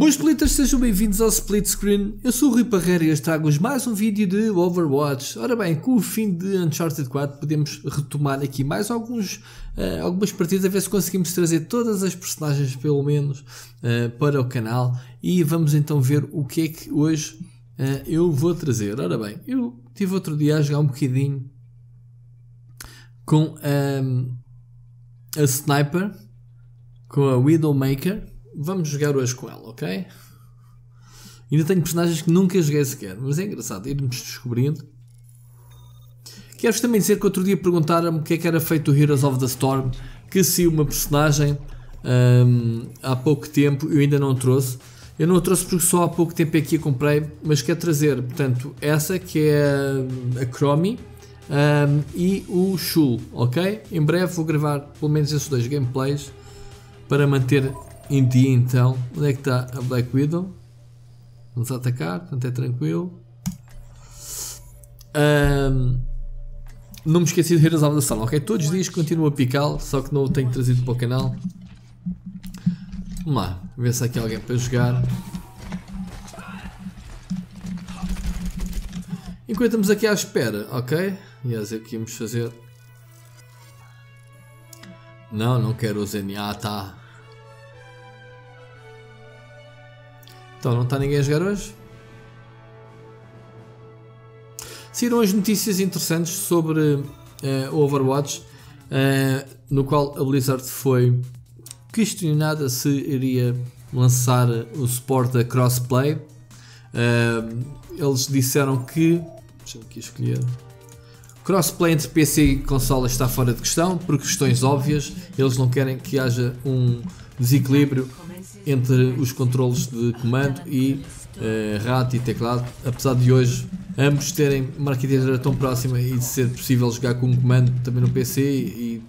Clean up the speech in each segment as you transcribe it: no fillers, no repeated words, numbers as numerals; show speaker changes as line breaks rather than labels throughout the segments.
Boas splitters, sejam bem-vindos ao Split Screen. Eu sou o Rui Parreira e hoje trago-vos mais um vídeo de Overwatch. Ora bem, com o fim de Uncharted 4 podemos retomar aqui mais algumas partidas, a ver se conseguimos trazer todas as personagens pelo menos para o canal. E vamos então ver o que é que hoje eu vou trazer. Ora bem, eu estive outro dia a jogar um bocadinho com a Sniper, com a Widowmaker. Vamos jogar hoje com ela, ok? Ainda tenho personagens que nunca joguei sequer, mas é engraçado irmos descobrindo. Quero-vos também dizer que outro dia perguntaram-me o que é que era feito o Heroes of the Storm, que saiu uma personagem há pouco tempo, eu ainda não trouxe. Eu não a trouxe porque só há pouco tempo é que a comprei, mas quero trazer, portanto, essa que é a Chromie e o Shul, ok? Em breve vou gravar pelo menos esses dois gameplays para manter em dia. Então, onde é que está a Black Widow? Vamos atacar, portanto é tranquilo. Não me esqueci de Heroes of the Storm, ok? Todos os dias continuo a picá-lo, só que não o tenho trazido para o canal. Vamos lá, ver se há aqui alguém para jogar. Enquanto estamos aqui à espera, ok? E é o que íamos fazer. Não quero o Zen. Ah, tá. Então, não está ninguém a jogar hoje? Saíram as notícias interessantes sobre o Overwatch, no qual a Blizzard foi questionada se iria lançar o suporte a crossplay. Eles disseram que... Deixa-me aqui escolher... Crossplay entre PC e consola está fora de questão, por questões óbvias. Eles não querem que haja um desequilíbrio entre os controles de comando e rato e teclado, apesar de hoje ambos terem uma arquitetura tão próxima e de ser possível jogar com um comando também no PC e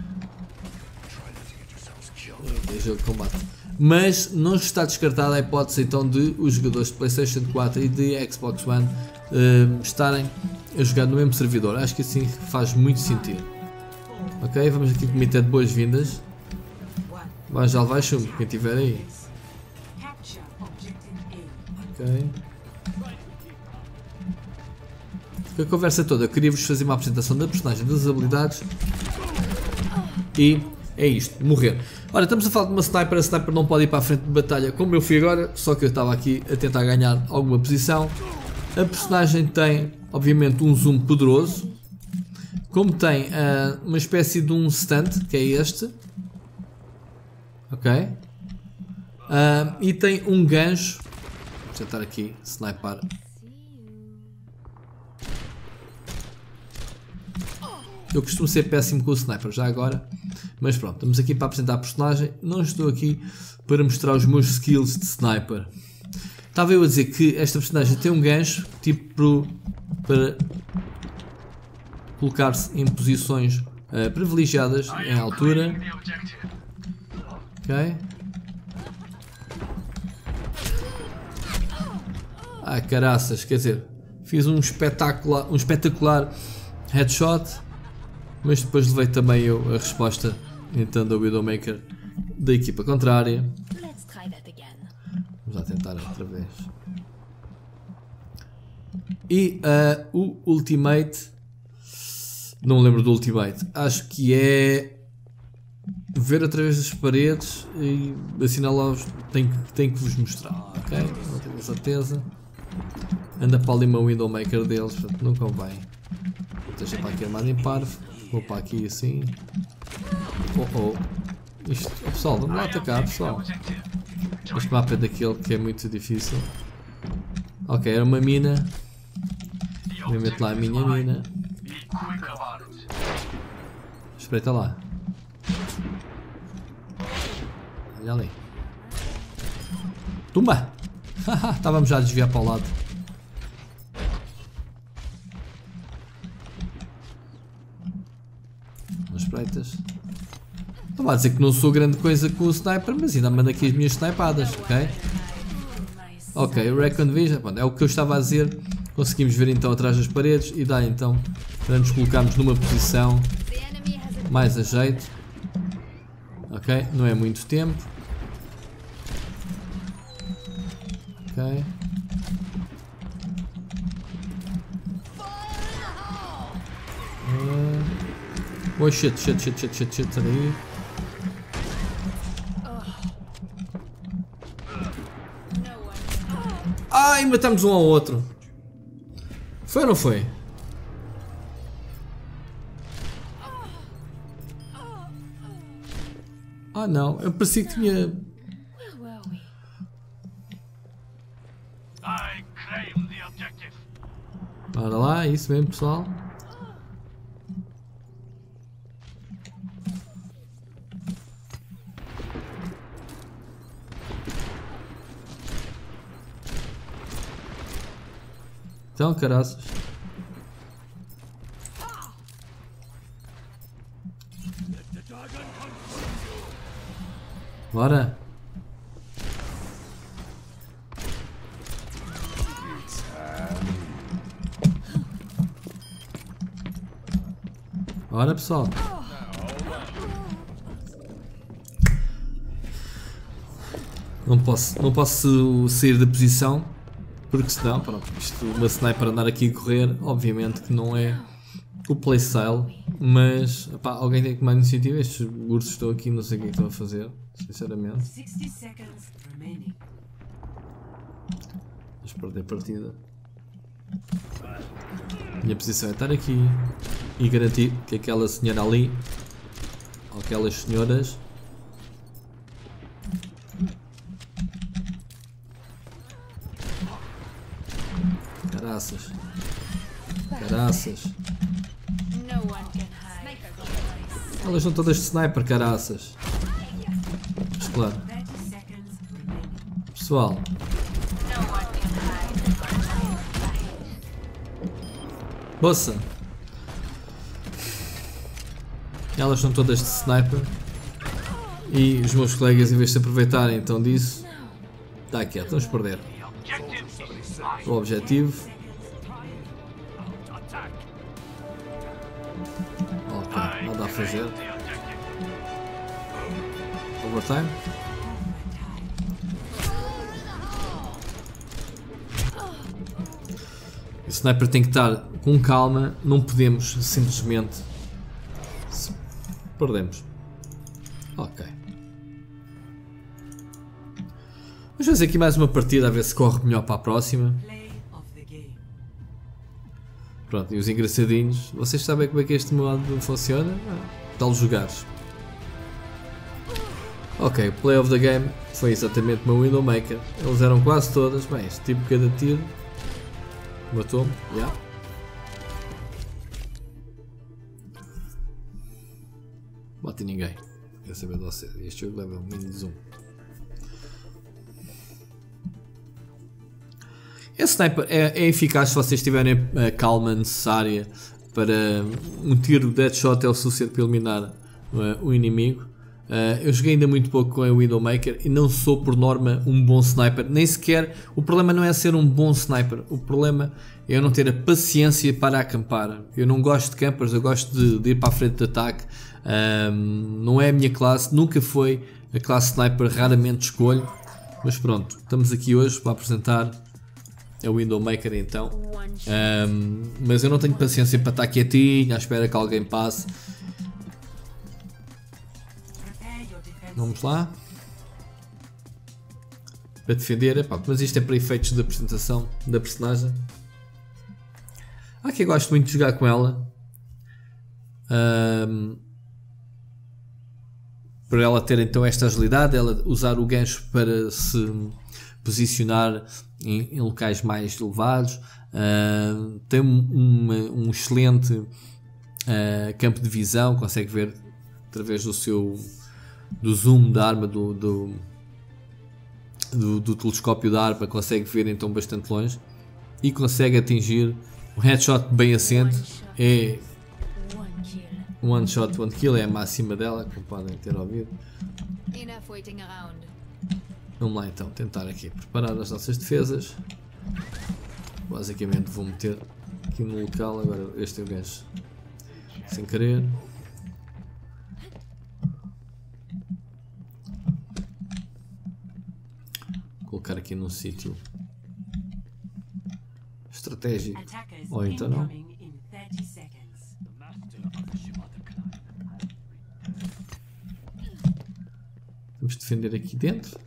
jogo de combate. Mas não está descartada a hipótese então de os jogadores de PlayStation 4 e de Xbox One estarem a jogar no mesmo servidor. Acho que assim faz muito sentido. Ok, vamos aqui comitar de boas-vindas. Vai, já vai chumbo, quem estiver aí. Ok. A conversa toda, eu queria-vos fazer uma apresentação da personagem, das habilidades. E é isto, morrer. Ora, estamos a falar de uma Sniper, a Sniper não pode ir para a frente de batalha como eu fui agora, só que eu estava aqui a tentar ganhar alguma posição. A personagem tem, obviamente, um zoom poderoso, como tem uma espécie de um stunt, que é este. Ok? E tem um gancho. Vou tentar aqui sniper. Eu costumo ser péssimo com o sniper já agora, mas pronto, estamos aqui para apresentar a personagem. Não estou aqui para mostrar os meus skills de sniper. Estava eu a dizer que esta personagem tem um gancho tipo para colocar-se em posições privilegiadas em altura. Ok. Ah, caraças, quer dizer, fiz um espetacular headshot, mas depois levei também eu a resposta então da Widowmaker da equipa contrária. Vamos lá tentar outra vez. E o ultimate, não me lembro do ultimate, acho que é ver através das paredes e assinalar-vos, tenho que vos mostrar, ok? Não tenho certeza. Anda para ali uma Widowmaker deles, portanto não convém. Deixa para aqui armado em parvo, vou para aqui assim. Isto, pessoal, vamos lá atacar, pessoal. Este mapa é daquele que é muito difícil. Ok, era uma mina. Eu meto lá a minha mina. Espreita lá. Olha ali. Tumba! Estávamos já a desviar para o lado. As espreitas. Não vai dizer que não sou grande coisa com o sniper, mas ainda mando aqui as minhas snipadas, ok? Ok, Recon Vision, é o que eu estava a dizer. Conseguimos ver então atrás das paredes e dá então para nos colocarmos numa posição mais a jeito. Ok, não é muito tempo. Ok. Oh shit, peraí. Ai, matamos um ao outro. Foi ou não foi? Ah não, eu parecia que tinha... Bora lá, é isso mesmo, pessoal. Então, caraças. Bora. Bora, pessoal. Não posso sair da posição, porque senão, pronto, isto, uma sniper andar aqui a correr, obviamente que não é o playstyle, mas pá, alguém tem que tomar iniciativa. Estes ursos estão aqui, não sei o que é que estão a fazer, sinceramente. Vamos perder a partida. Minha posição é estar aqui e garantir que aquela senhora ali, ou aquelas senhoras, caraças, elas são todas de sniper, caraças. Mas claro, pessoal, bossa, elas são todas de sniper e os meus colegas, em vez de se aproveitarem então disso, está quieto, vamos perder o objetivo. Ok, nada a fazer. Overtime. O sniper tem que estar com calma, não podemos simplesmente... Perdemos. Ok. Vamos fazer aqui mais uma partida a ver se corre melhor para a próxima. Pronto, e os engraçadinhos. Vocês sabem como é que este modo funciona? Tal jogares. Ok, play of the game foi exatamente uma Widowmaker. Eles eram quase todas. Bem, este tipo cada tiro matou-me. Yeah. Bate ninguém. Quer saber de você. Este jogo leva menos um. Esse sniper é eficaz se vocês tiverem a calma necessária para um tiro de headshot é o suficiente para eliminar o inimigo. Eu joguei ainda muito pouco com a Widowmaker e não sou por norma um bom sniper, nem sequer, o problema não é ser um bom sniper, o problema é eu não ter a paciência para acampar. Eu não gosto de campers, eu gosto de ir para a frente de ataque. Não é a minha classe, nunca foi a classe sniper, raramente escolho, mas pronto, estamos aqui hoje para apresentar a Widowmaker então. Mas eu não tenho paciência para estar quietinho à espera que alguém passe. Vamos lá. Para defender, epá, mas isto é para efeitos de apresentação da personagem. Aqui eu gosto muito de jogar com ela. Para ela ter então esta agilidade, ela usar o gancho para se posicionar em locais mais elevados. Tem um excelente campo de visão, consegue ver através do zoom da arma, do telescópio da arma, consegue ver então bastante longe e consegue atingir um headshot bem assente. É one shot, one kill, é a máxima dela, como podem ter ouvido. Vamos lá então, tentar aqui preparar as nossas defesas. Basicamente vou meter aqui no local, agora este é o gancho sem querer. Vou colocar aqui num sítio estratégico. Ou então não. Vamos defender aqui dentro.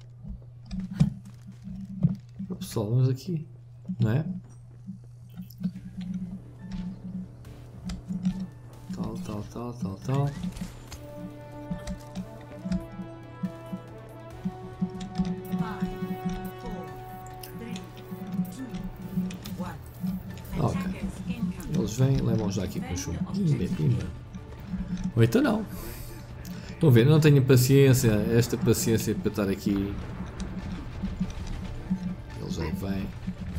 O pessoal, vamos aqui, não é? Tal. Ok. Eles vêm, levam já aqui com o chumbo. Pimba. Ou então não. Estão a ver? Eu não tenho paciência, esta paciência para estar aqui. Eles já vêm.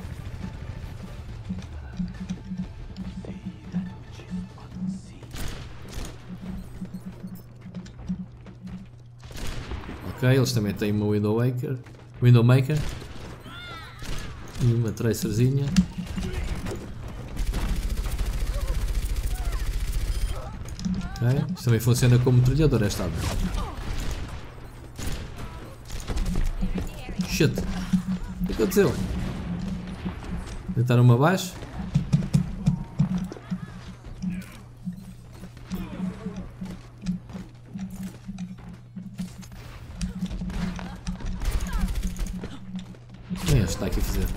Ok, eles também têm uma Windowmaker e uma Tracerzinha. Ok, isto também funciona como trilhador esta arma. Shit! O que aconteceu? Tentaram-me abaixo? Quem é este que está aqui a fazer?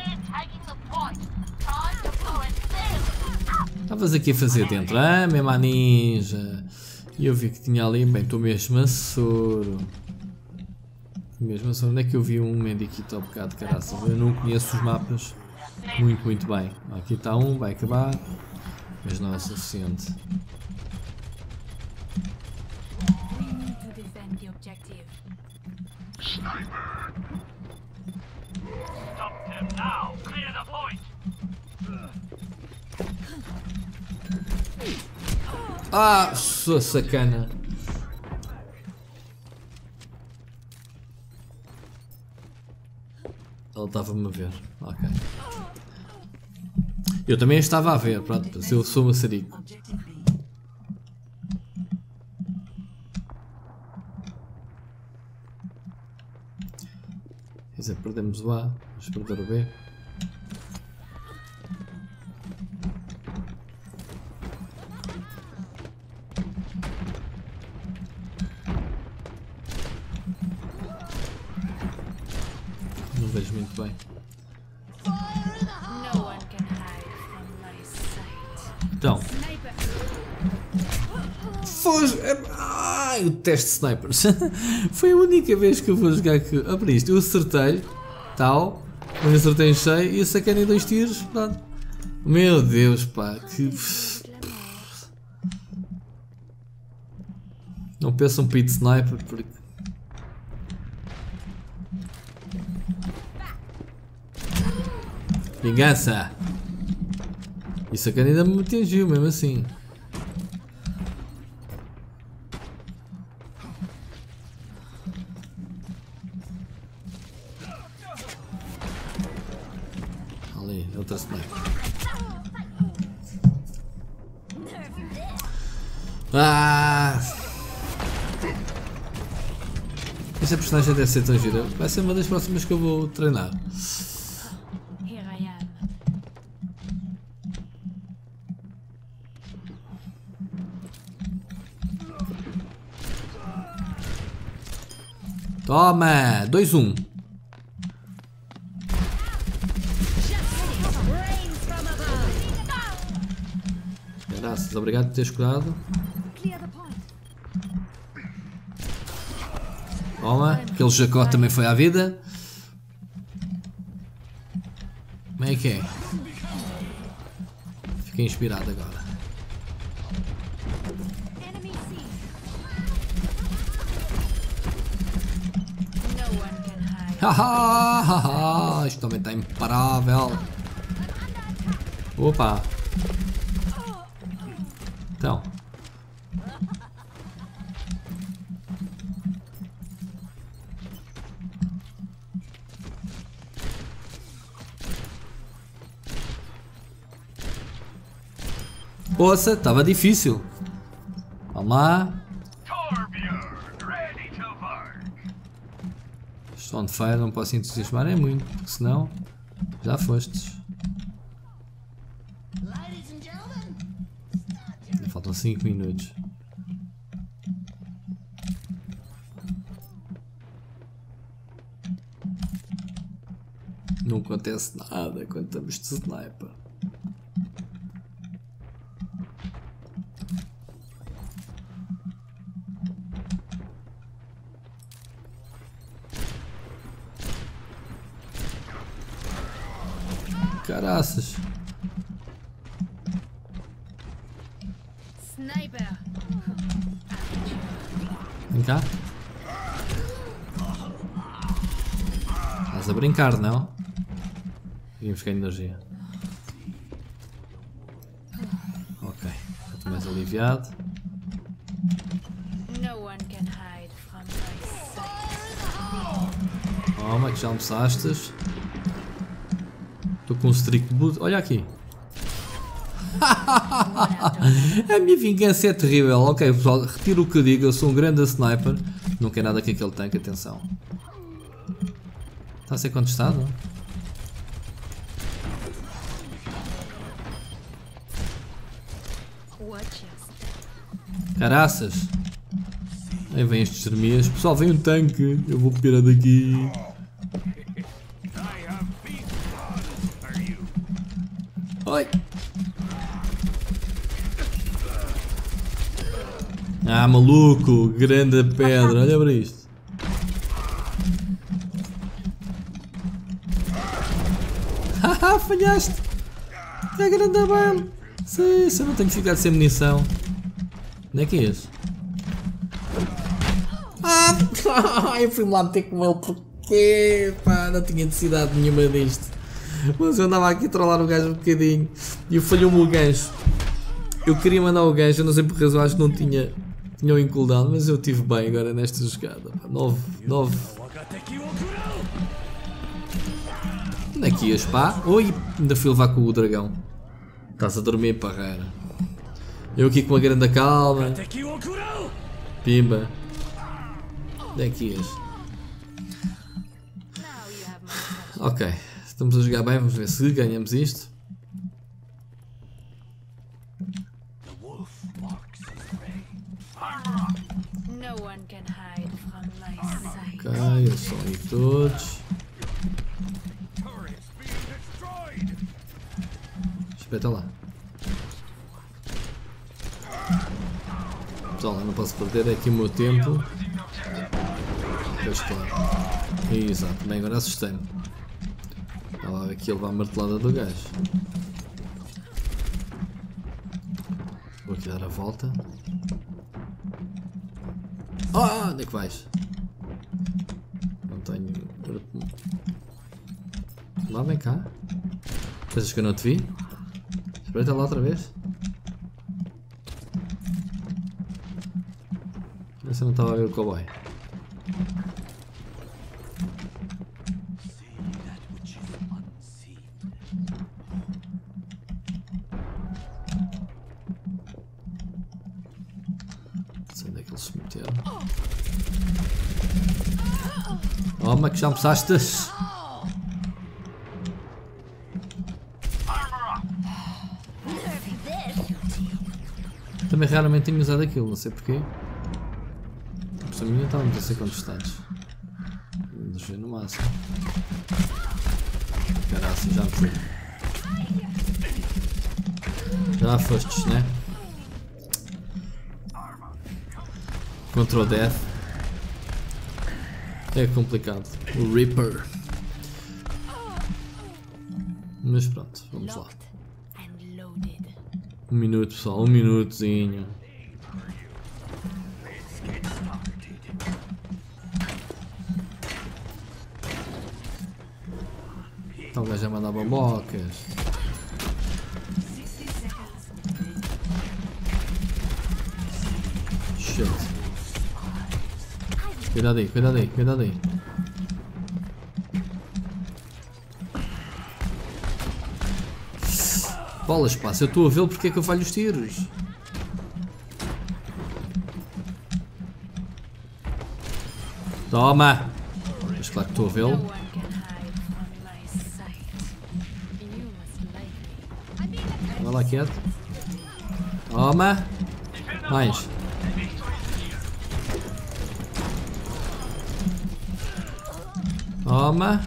Estavas aqui a fazer dentro, ah, mesmo a ninja. E eu vi que tinha ali, bem, estou mesmo a soro. Mesmo assim, onde é que eu vi um Mendiquito ao bocado de caraças? Eu não conheço os mapas muito bem. Aqui está um, vai acabar, mas não é suficiente. Ah, sua sacana. Ele estava-me a ver. Ok. Eu também estava a ver, pronto, eu sou maçarico. Quer dizer, perdemos o A, vamos perder o B. Não vejo muito bem. Então. Foge! Ai, o teste de snipers. Foi a única vez que eu vou jogar que. Ah, para isto, eu acertei, tal, eu acertei em cheio e saquei em 2 tiros. Pronto. Meu Deus, pá, que. Não peçam pit sniper porque. Vingança! Isso aqui ainda me atingiu, mesmo assim. Ali, outra sniper. Ah! Esta personagem deve ser tão gira. Vai ser uma das próximas que eu vou treinar. Toma! 2-1. Graças, obrigado por teres cuidado. Toma, aquele Jacó também foi à vida. Como é que é? Fiquei inspirado agora. Haha, isto também está imparável. Opa. Então. Poxa, estava difícil. Vamos lá. On fire, não posso entusiasmar é muito, porque senão já fostes. Faltam 5 minutos. Não acontece nada quando estamos de sniper. Caraças.
Sniper.
Vem cá. Estás a brincar, não? Vimos que é energia. Ok. Estou mais aliviado.
No one can hide from my sight.
Toma, que já almoçaste. Estou com um strict boot. Olha aqui. A minha vingança é terrível. Ok, pessoal, retiro o que eu digo. Eu sou um grande sniper. Não quer nada que aquele tanque, atenção. Está a ser contestado? Caraças. Aí vem estes termias. Pessoal, vem um tanque. Eu vou pirar daqui. Oi. Ah, maluco. Grande pedra. Olha para isto. Haha, falhaste. É grande bala. Sim, se eu não tenho que ficar sem munição. Onde é que és? Ah, eu fui-me lá meter com ele porque pá, não tinha necessidade nenhuma disto. Mas eu andava aqui a trollar o gajo um bocadinho e falhou-me o gancho. Eu queria mandar o gancho, eu não sei por razão, acho que não tinha o incooldown, mas eu estive bem agora nesta jogada. 9. Onde é que ias, pá? Oi, ainda fui levar com o dragão. Estás a dormir, parreira. Eu aqui com a grande calma. Pimba. Onde é que ias? Ok, estamos a jogar bem, vamos ver se ganhamos isto. Ok, eles são aí todos. Espeta lá. Pessoal, eu não posso perder aqui o meu tempo. Pois claro. Exato, bem, agora assustei-me. Olha lá aqui ele vai a martelada do gajo. Vou aqui dar a volta. Ah, onde é que vais? Não tenho. Lá, vem cá. Pensas que eu não te vi? Espreita lá outra vez. Esse não estava a ver o cowboy. Não sei onde é que eles se meteram. Toma que já almoçaste. Também raramente tenho usado aquilo, não sei porquê. Por mim estávamos a ser contestados. Vamos ver no máximo. Caraca, já me fui. Já fostes, né? Contra o Death. É complicado. O Reaper. Mas pronto, vamos lá. 1 minuto, pessoal, 1 minutozinho. Então o gajo já mandava bocas. Shit. Cuidado aí, cuidado aí, cuidado aí. Bolas, pá, se eu estou a vê-lo, porque é que eu falho os tiros? Toma! Mas claro que estou a vê-lo. Vai lá quieto. Toma! Mais. Toma.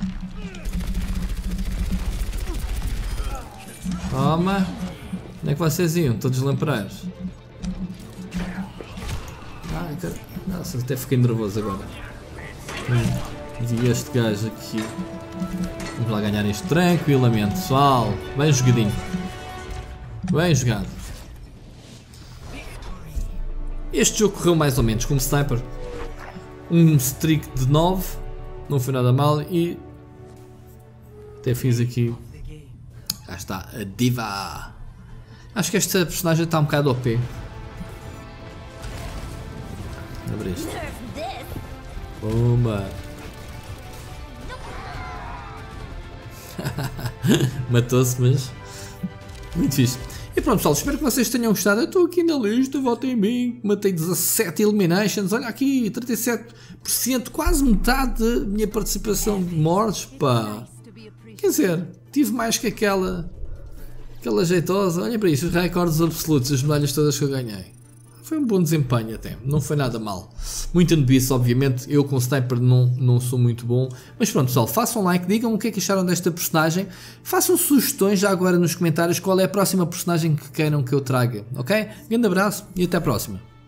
Toma. Onde é que vocês iam? Todos lampreiros. Ai, cara. Nossa, até fiquei nervoso agora. E este gajo aqui. Vamos lá ganhar isto tranquilamente, pessoal. Bem jogadinho. Bem jogado. Este jogo correu mais ou menos como sniper. Um streak de 9. Não foi nada mal e até fiz aqui. Já está, a diva. Acho que esta personagem está um bocado OP. Abre isto. Uma. Matou-se, mas muito fixe. E pronto, pessoal, espero que vocês tenham gostado. Eu estou aqui na lista, votem em mim. Matei 17 eliminations. Olha aqui, 37%, quase metade da minha participação de mortes, pá. Quer dizer, tive mais que aquela jeitosa. Olha para isso, os recordes absolutos, as medalhas todas que eu ganhei. Foi um bom desempenho até, não foi nada mal. Muito novice, obviamente, eu com sniper não sou muito bom. Mas pronto, pessoal, façam um like, digam o que é que acharam desta personagem. Façam sugestões já agora nos comentários qual é a próxima personagem que queiram que eu traga, ok? Grande abraço e até a próxima.